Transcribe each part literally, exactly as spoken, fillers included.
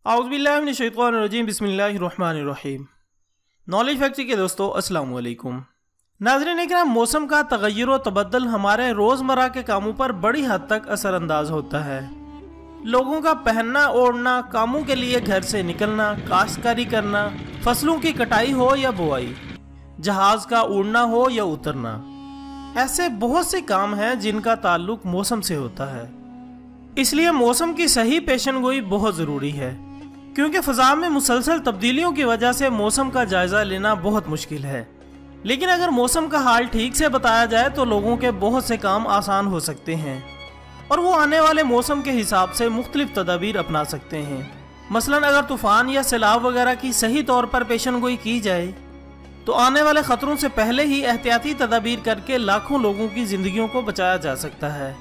औज़ुबिल्लाहिमिनश्शैतानिर्रजीम बिस्मिल्लाहिर्रहमानिर्रहीम। Knowledge factory के दोस्तों अस्सलाम वालेकुम। नाज़रीन इकराम, मौसम का तगय्युर व तबद्दुल हमारे रोज़मर्रा के कामों पर बड़ी हद तक असरअंदाज होता है। लोगों का पहनना ओढ़ना, कामों के लिए घर से निकलना, काश्तकारी करना, फसलों की कटाई हो या बुआई, जहाज़ का उड़ना हो या उतरना, ऐसे बहुत से काम हैं जिनका ताल्लुक मौसम से होता है। इसलिए मौसम की सही पेशनगोई बहुत ज़रूरी है, क्योंकि फ़ज़ा में मुसलसल तब्दीलियों की वजह से मौसम का जायज़ा लेना बहुत मुश्किल है। लेकिन अगर मौसम का हाल ठीक से बताया जाए तो लोगों के बहुत से काम आसान हो सकते हैं और वो आने वाले मौसम के हिसाब से मुख्तलिफ तदाबीर अपना सकते हैं। मसलन अगर तूफ़ान या सैलाब वगैरह की सही तौर पर पेशनगोई की जाए तो आने वाले ख़तरों से पहले ही एहतियाती तदाबीर करके लाखों लोगों की ज़िंदगियों को बचाया जा सकता है।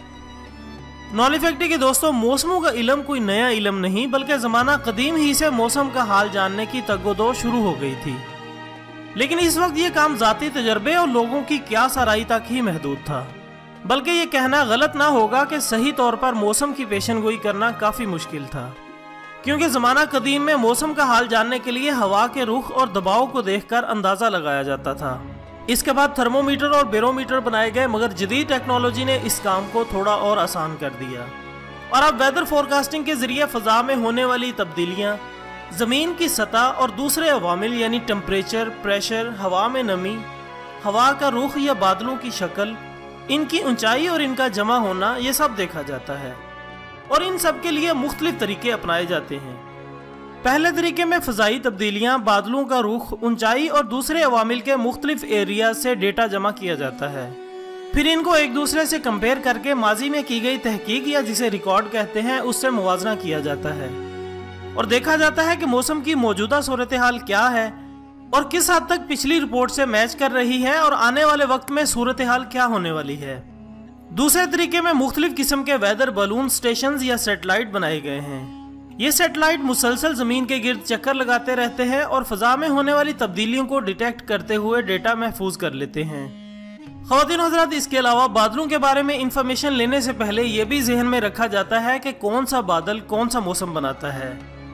नॉलेज फैक्ट्री के दोस्तों, मौसमों का इल्म कोई नया इल्म नहीं, बल्कि ज़माना कदीम ही से मौसम का हाल जानने की तगोदो शुरू हो गई थी। लेकिन इस वक्त ये काम ज़ाती तजर्बे और लोगों की क्या सराई तक ही महदूद था। बल्कि ये कहना गलत ना होगा कि सही तौर पर मौसम की पेशनगोई करना काफ़ी मुश्किल था, क्योंकि ज़माना कदीम में मौसम का हाल जानने के लिए हवा के रुख और दबाव को देखकर अंदाज़ा लगाया जाता था। इसके बाद थर्मोमीटर और बैरोमीटर बनाए गए, मगर जदीद टेक्नोलॉजी ने इस काम को थोड़ा और आसान कर दिया और अब वेदर फोरकास्टिंग के जरिए फ़ज़ा में होने वाली तब्दीलियाँ, ज़मीन की सतह और दूसरे अवामिल यानी टेम्परेचर, प्रेशर, हवा में नमी, हवा का रुख या बादलों की शक्ल, इनकी ऊंचाई और इनका जमा होना, ये सब देखा जाता है और इन सब के लिए मुख्तलिफ तरीके अपनाए जाते हैं। पहले तरीके में फ़ज़ाई तब्दीलियाँ, बादलों का रुख, ऊंचाई और दूसरे अवामिल के मुख्तलिफ एरिया से डेटा जमा किया जाता है। फिर इनको एक दूसरे से कंपेयर करके माजी में की गई तहकीक या जिसे रिकॉर्ड कहते हैं उससे मुवाजना किया जाता है और देखा जाता है कि मौसम की मौजूदा सूरत हाल क्या है और किस हद तक पिछली रिपोर्ट से मैच कर रही है और आने वाले वक्त में सूरत हाल क्या होने वाली है। दूसरे तरीके में मुख्तलिफ किस्म के वेदर बलून स्टेशन या सेटेलाइट बनाए गए हैं। ये सेटेलाइट मुसलसल ज़मीन के गिर्द चक्कर लगाते रहते हैं और फ़ज़ा में होने वाली तब्दीलियों को डिटेक्ट करते हुए डेटा महफूज कर लेते हैं। ख़वातीन और हज़रात, इसके अलावा बादलों के बारे में इंफॉर्मेशन लेने से पहले ये भी जहन में रखा जाता है कि कौन सा बादल कौन सा मौसम बनाता है।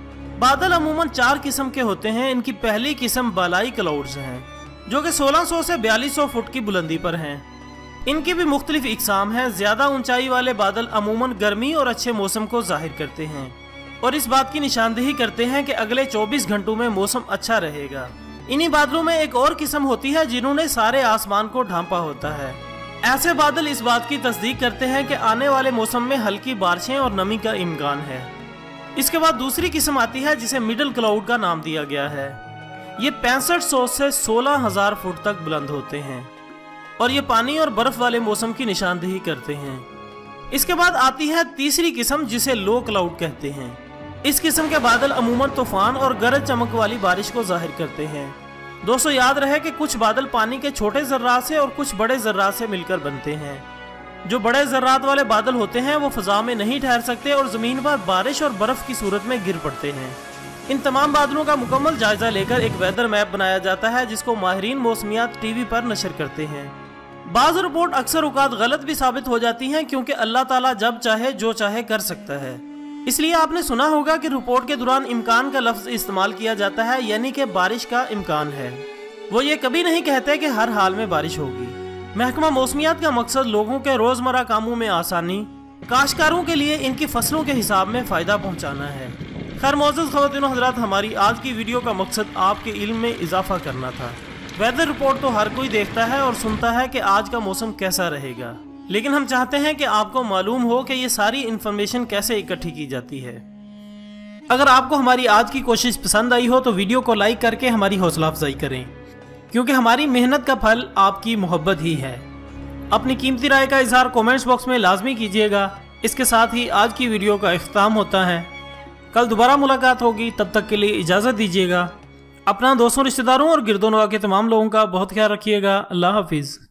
बादल अमूमन चार किस्म के होते हैं। इनकी पहली किस्म बालाई क्लाउड्स हैं, जो कि सोलह सौ से बयालीस सौ फुट की बुलंदी पर हैं। इनकी भी मुख्तलिफ इकसाम हैं। ज़्यादा ऊंचाई वाले बादल अमूमन गर्मी और अच्छे मौसम को जाहिर करते हैं और इस बात की निशानदेही करते हैं कि अगले चौबीस घंटों में मौसम अच्छा रहेगा। इन्हीं बादलों में एक और किस्म होती है जिन्होंने सारे आसमान को ढांपा होता है। ऐसे बादल इस बात की तस्दीक करते हैं कि आने वाले मौसम में हल्की बारिशें और नमी का इम्कान है। इसके बाद दूसरी किस्म आती है जिसे मिडल क्लाउड का नाम दिया गया है। ये पैंसठ सौ से सोलह हजार फुट तक बुलंद होते हैं और ये पानी और बर्फ वाले मौसम की निशानदेही करते हैं। इसके बाद आती है तीसरी किस्म जिसे लो क्लाउड कहते हैं। इस किस्म के बादल अमूमन तूफान और गरज चमक वाली बारिश को जाहिर करते हैं। दोस्तों, याद रहे कि कुछ बादल पानी के छोटे ज़र्रात से और कुछ बड़े ज़र्रात से मिलकर बनते हैं। जो बड़े ज़र्रात वाले बादल होते हैं वो फ़ज़ा में नहीं ठहर सकते और ज़मीन पर बारिश और बर्फ़ की सूरत में गिर पड़ते हैं। इन तमाम बादलों का मुकम्मल जायज़ा लेकर एक वेदर मैप बनाया जाता है जिसको माहिरीन मौसमियात टीवी पर नशर करते हैं। बाज़ रिपोर्ट अक्सर औक़ात गलत भी साबित हो जाती हैं, क्योंकि अल्लाह ताला जब चाहे जो चाहे कर सकता है। इसलिए आपने सुना होगा कि रिपोर्ट के दौरान इम्कान का लफ्ज़ इस्तेमाल किया जाता है, यानी कि बारिश का इम्कान है। वो ये कभी नहीं कहते कि हर हाल में बारिश होगी। महकमा मौसमियात का मकसद लोगों के रोज़मर्रा कामों में आसानी, काश्तकारों के लिए इनकी फसलों के हिसाब में फ़ायदा पहुँचाना है। खैर मोअज़्ज़ज़ ख़वातीन और हज़रात, हमारी आज की वीडियो का मकसद आपके इल्म में इजाफा करना था। वेदर रिपोर्ट तो हर कोई देखता है और सुनता है कि आज का मौसम कैसा रहेगा, लेकिन हम चाहते हैं कि आपको मालूम हो कि ये सारी इन्फॉर्मेशन कैसे इकट्ठी की जाती है। अगर आपको हमारी आज की कोशिश पसंद आई हो तो वीडियो को लाइक करके हमारी हौसला अफजाई करें, क्योंकि हमारी मेहनत का फल आपकी मोहब्बत ही है। अपनी कीमती राय का इजहार कमेंट्स बॉक्स में लाजमी कीजिएगा। इसके साथ ही आज की वीडियो का इख्तिताम होता है। कल दोबारा मुलाकात होगी, तब तक के लिए इजाज़त दीजिएगा। अपना दोस्तों, रिश्तेदारों और गिरदोनवा के तमाम लोगों का बहुत ख्याल रखिएगा। अल्लाह हाफिज़।